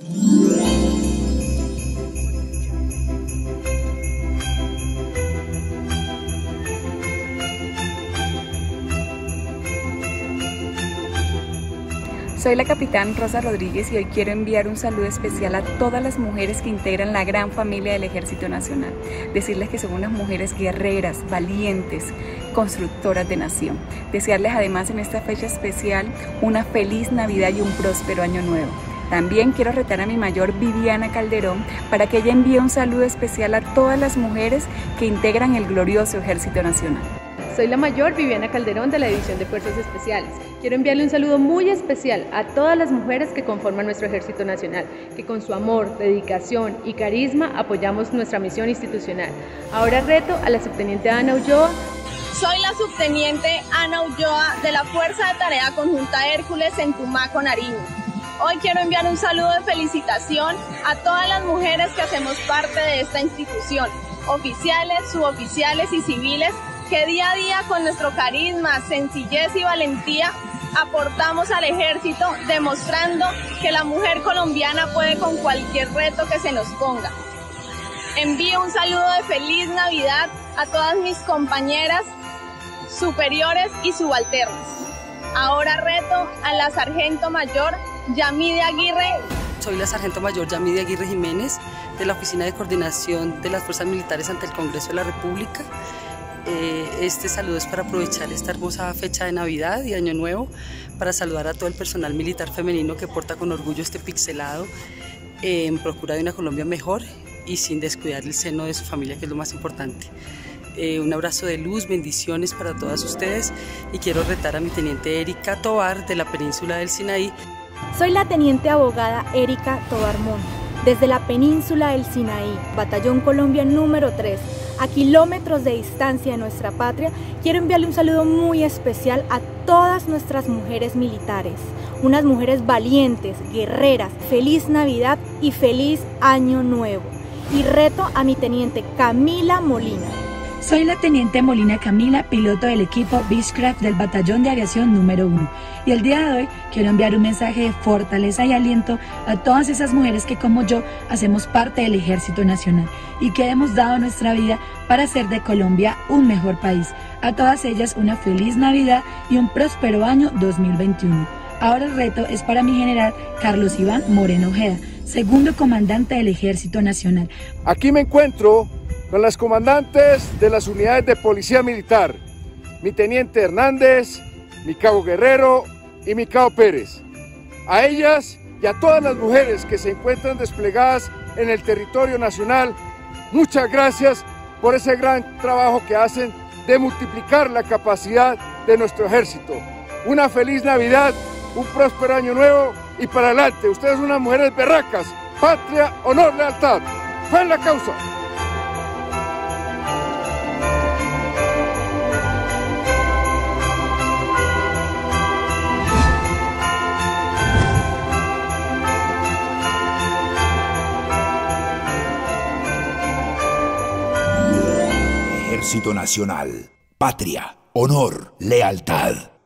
Soy la capitán Rosa Rodríguez y hoy quiero enviar un saludo especial a todas las mujeres que integran la gran familia del Ejército Nacional. Decirles que son unas mujeres guerreras, valientes, constructoras de nación. Desearles además en esta fecha especial una feliz Navidad y un próspero año nuevo. También quiero retar a mi mayor Viviana Calderón para que ella envíe un saludo especial a todas las mujeres que integran el glorioso Ejército Nacional. Soy la mayor Viviana Calderón de la División de Fuerzas Especiales. Quiero enviarle un saludo muy especial a todas las mujeres que conforman nuestro Ejército Nacional, que con su amor, dedicación y carisma apoyamos nuestra misión institucional. Ahora reto a la subteniente Ana Ulloa. Soy la subteniente Ana Ulloa de la Fuerza de Tarea Conjunta Hércules en Tumaco, Nariño. Hoy quiero enviar un saludo de felicitación a todas las mujeres que hacemos parte de esta institución, oficiales, suboficiales y civiles, que día a día con nuestro carisma, sencillez y valentía aportamos al ejército, demostrando que la mujer colombiana puede con cualquier reto que se nos ponga. Envío un saludo de feliz Navidad a todas mis compañeras superiores y subalternas. Ahora reto a la sargento mayor Yamide Aguirre. Soy la sargento mayor Yamide Aguirre Jiménez de la Oficina de Coordinación de las Fuerzas Militares ante el Congreso de la República. Este saludo es para aprovechar esta hermosa fecha de Navidad y Año Nuevo para saludar a todo el personal militar femenino que porta con orgullo este pixelado en procura de una Colombia mejor y sin descuidar el seno de su familia, que es lo más importante. Un abrazo de luz, bendiciones para todas ustedes y quiero retar a mi teniente Erika Tobar de la península del Sinaí. Soy la teniente abogada Erika Tobar Mon, desde la península del Sinaí, Batallón Colombia número 3. A kilómetros de distancia de nuestra patria, quiero enviarle un saludo muy especial a todas nuestras mujeres militares, unas mujeres valientes, guerreras. Feliz Navidad y feliz Año Nuevo. Y reto a mi teniente Camila Molina. Soy la teniente Molina Camila, piloto del equipo Beechcraft del Batallón de Aviación número 1. Y el día de hoy quiero enviar un mensaje de fortaleza y aliento a todas esas mujeres que como yo hacemos parte del Ejército Nacional y que hemos dado nuestra vida para hacer de Colombia un mejor país. A todas ellas una feliz Navidad y un próspero año 2021. Ahora el reto es para mi general Carlos Iván Moreno Ojeda, segundo comandante del Ejército Nacional. Aquí me encuentro con las comandantes de las unidades de policía militar, mi teniente Hernández, mi cabo Guerrero y mi cabo Pérez. A ellas y a todas las mujeres que se encuentran desplegadas en el territorio nacional, muchas gracias por ese gran trabajo que hacen de multiplicar la capacidad de nuestro ejército. Una feliz Navidad, un próspero año nuevo y para adelante. Ustedes son unas mujeres berracas, patria, honor, lealtad. ¡Fe en la causa! Ejército Nacional, patria, honor, lealtad.